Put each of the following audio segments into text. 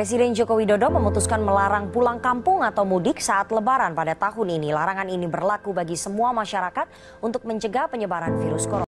Presiden Joko Widodo memutuskan melarang pulang kampung atau mudik saat Lebaran pada tahun ini. Larangan ini berlaku bagi semua masyarakat untuk mencegah penyebaran virus corona.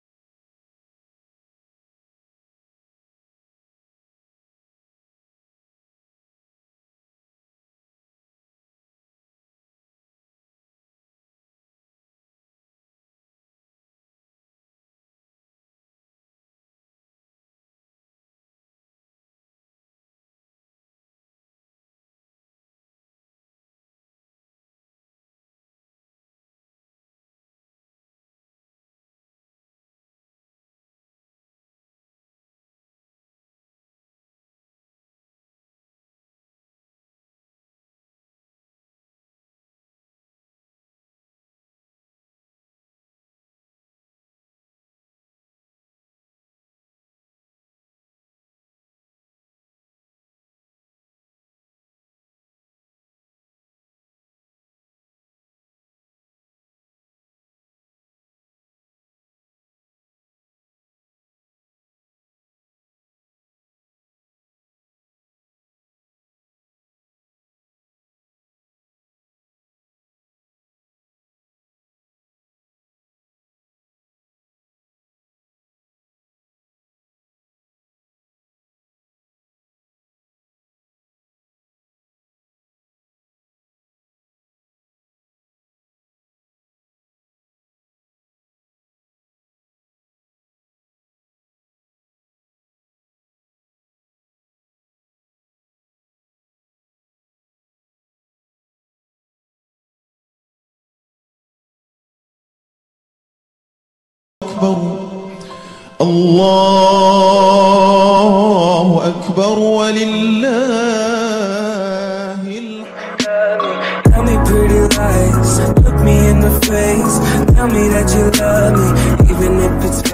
الله أكبر ولله الحمد. Tell me pretty lies, look me in the face, tell me that you love me, even if it's